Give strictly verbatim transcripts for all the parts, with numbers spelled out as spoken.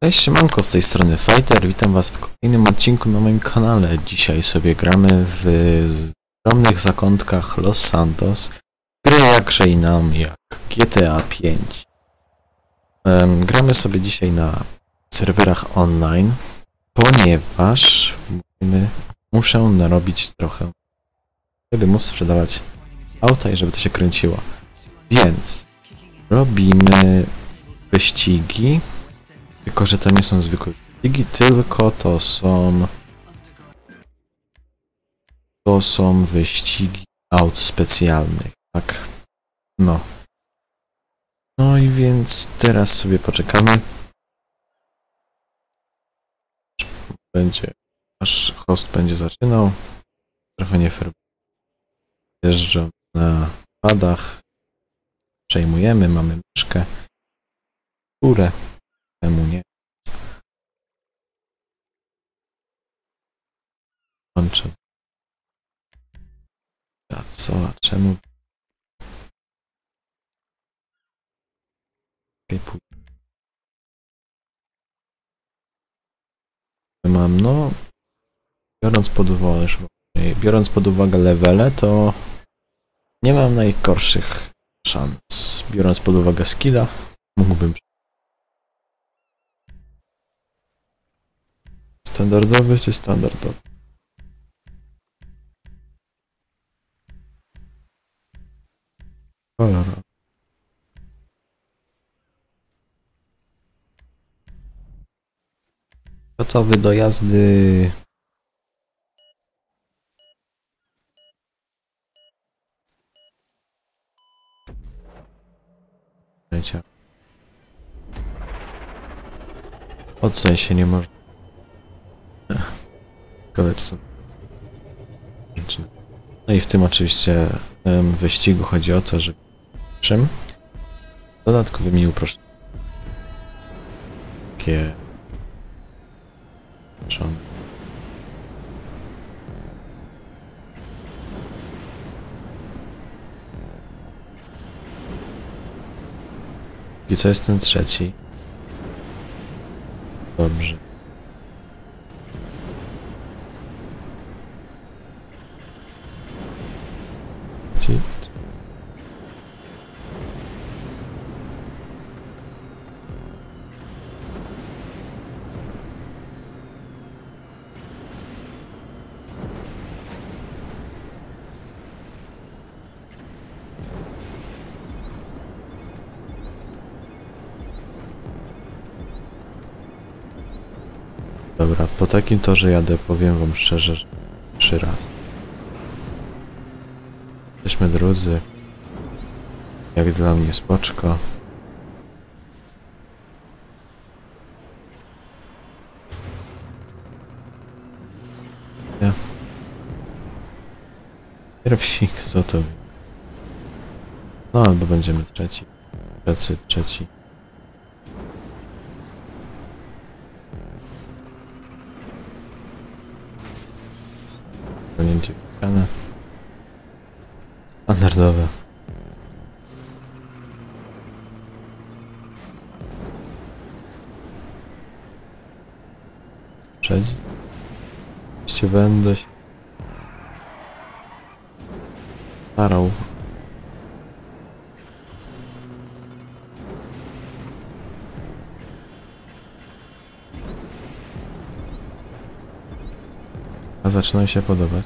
Cześć, siemanko, z tej strony Fighter, witam was w kolejnym odcinku na moim kanale. Dzisiaj sobie gramy w skromnych zakątkach Los Santos. Gry jakże i nam jak G T A pięć. Um, gramy sobie dzisiaj na serwerach online, ponieważ musimy, muszę narobić trochę, żeby móc sprzedawać auta i żeby to się kręciło. Więc robimy wyścigi. Tylko że to nie są zwykłe wyścigi, tylko to są... To są wyścigi aut specjalnych, tak? No. No i więc teraz sobie poczekamy. Będzie... Aż host będzie zaczynał. Trochę nie fair. Jeżdżą na padach. Przejmujemy, mamy myszkę. Górę. Temu nie. Łączę. A co? A czemu? Okay, mam, no... Biorąc pod uwagę, biorąc pod uwagę levele, to nie mam najgorszych szans. Biorąc pod uwagę skilla, mógłbym... Standardowy czy standardowy? Kolor. Gotowy do jazdy. O, tutaj się nie może. Koleżcy. No i w tym oczywiście um, wyścigu chodzi o to, że czym dodatkowymi uproszczeniami. Takie i co jest ten trzeci? Dobrze. Dobra, po takim torze jadę, powiem wam szczerze, że trzy raz. Jesteśmy drudzy. Jak dla mnie spoczko. Ja. Pierwsi, kto to wie? No albo będziemy trzeci. Trzeci, trzeci. Ponięcie wygrane. Standardowe. Przedzi. Oczywiście będę się starał. A zaczyna się podobać.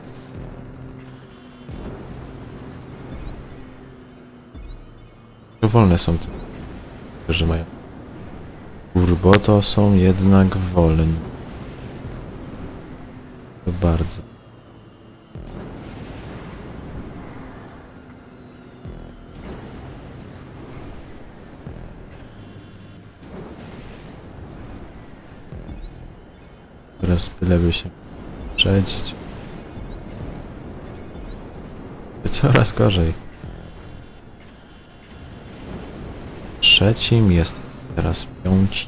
Wolne są te, którzy mają. Turbo to są jednak wolne. To bardzo. Teraz byleby się przedzić. Coraz gorzej. Trzecim jest teraz piąci.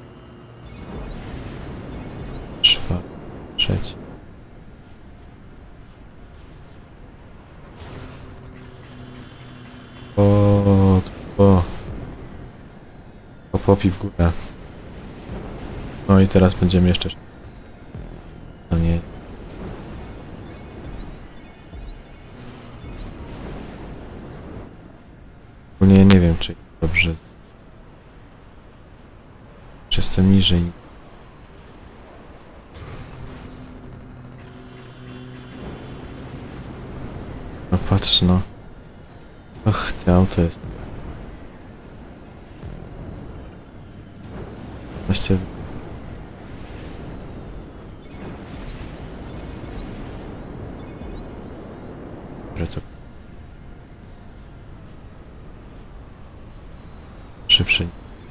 Czwarty, trzeci. O, o. Popi w górę. No i teraz będziemy jeszcze... No nie. Nie, nie wiem, czy dobrze. Czy jestem niżej. No patrz, no. Och, te auto jest. Właściwie... Że to... Szybszy.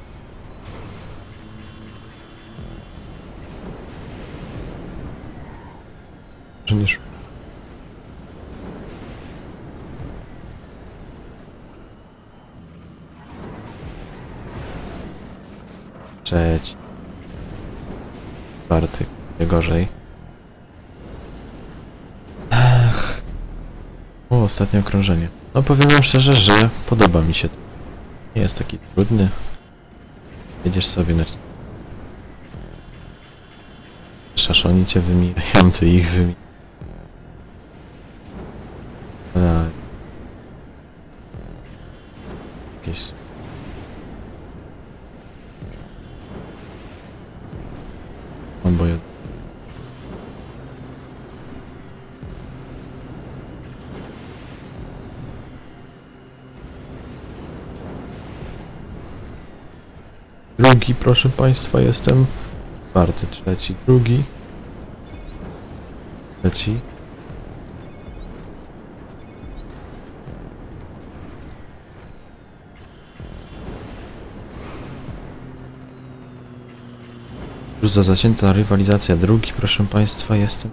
Że nie szło. Trzeci. Czwarty. Nie gorzej. Ech. O, ostatnie okrążenie. No powiem wam szczerze, że podoba mi się to. Nie jest taki trudny. Jedziesz sobie na... Szaszoni cię wymijają, ty ich wymijają. Ale... Jakieś... Oboje... Drugi, proszę państwa, jestem. Czwarty, trzeci, drugi. Trzeci. Już za zacięta rywalizacja. Drugi, proszę państwa, jestem.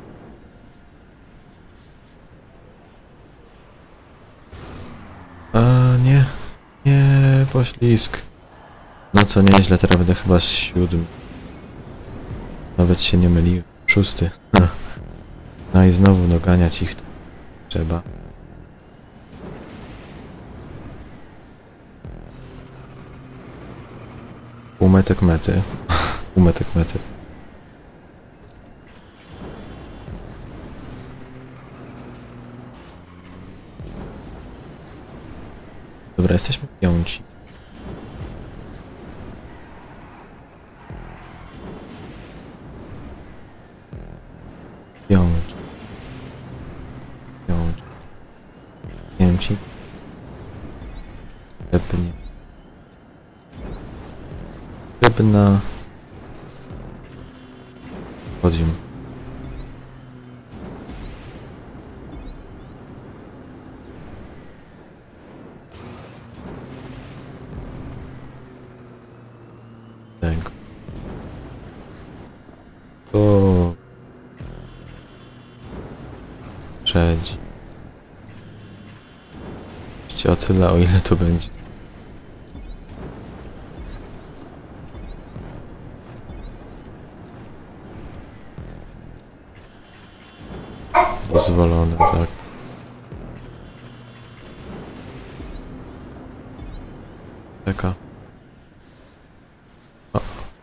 A nie. Nie, poślizg. No co nieźle, teraz będę chyba z siódmym. Nawet się nie myliłem. Szósty. No i znowu doganiać ich trzeba. Półmetek mety. Półmetek mety. Dobra, jesteśmy piąci. Piąć. Piąć. Pięci. Pewnie. Pewna. Podium. Tego. O. Trzeci. Jeszcze o tyle, o ile to będzie. Dozwolone, tak. Taka. O.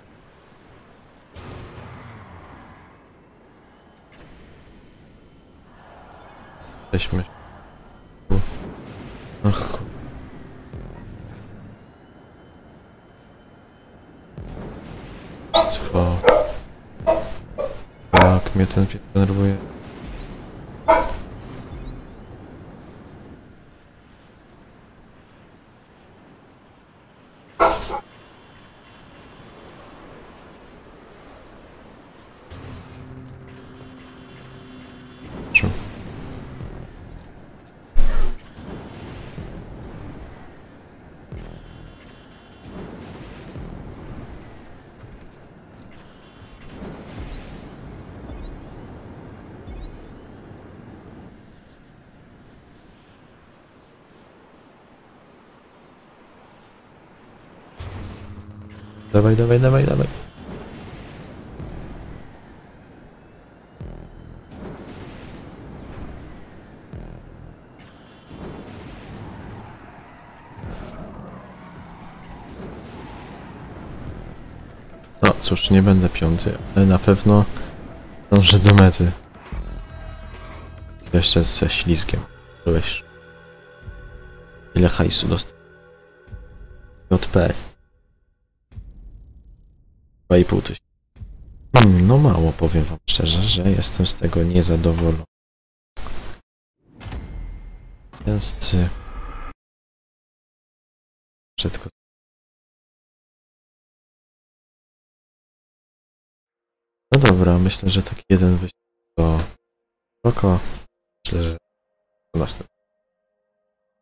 Jesteśmy. Ach. Stwo. Tak, mnie ten pies denerwuje. Dawaj, dawaj, dawaj, dawaj. No, cóż, nie będę piąty, ale na pewno dążę do mety. Jeszcze ze ślizgiem. Byłeś. Ile hajsu dostał? J P. dwa i pół tysiąca. Hmm, no mało, powiem wam szczerze, że jestem z tego niezadowolony. Więc... Wszystko. No dobra, myślę, że taki jeden wyścig to spoko. Myślę, że to następny.